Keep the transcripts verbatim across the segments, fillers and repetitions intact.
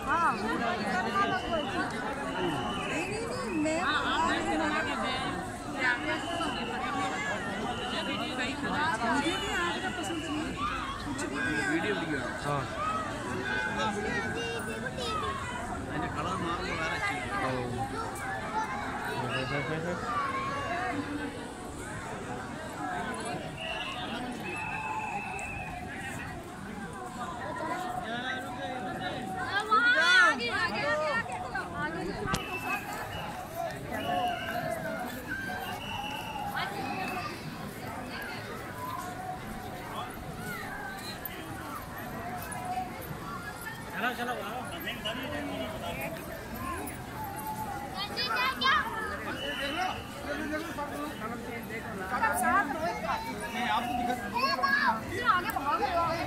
हाँ नहीं नहीं मैं मुझे भी आज का पसंद नहीं कुछ भी नहीं वीडियो वीडियो हाँ मैंने कलर मार लगा रखी है चलो चलो आगे भाग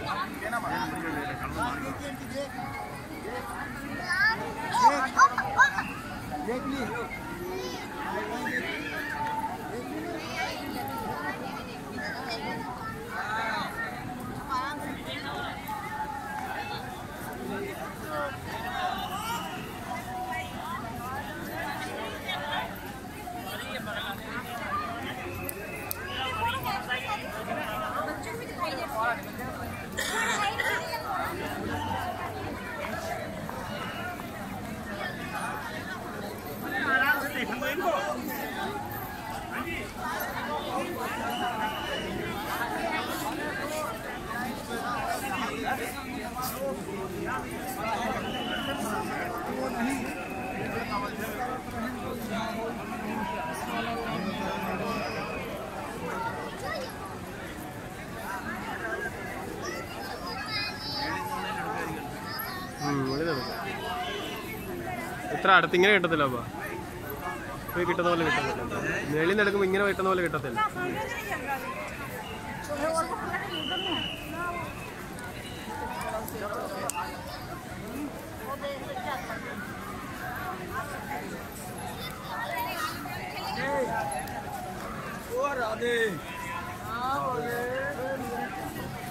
ഇത്ര അടുത്ത് ഇങ്ങനെ കിട്ടത്തില്ല അപ്പൊ പോയി കിട്ടുന്ന പോലെ കിട്ടത്തില്ല മേളിൽ നിന്ന് എടുക്കുമ്പോൾ ഇങ്ങനെ കിട്ടുന്ന പോലെ കിട്ടത്തില്ല राधे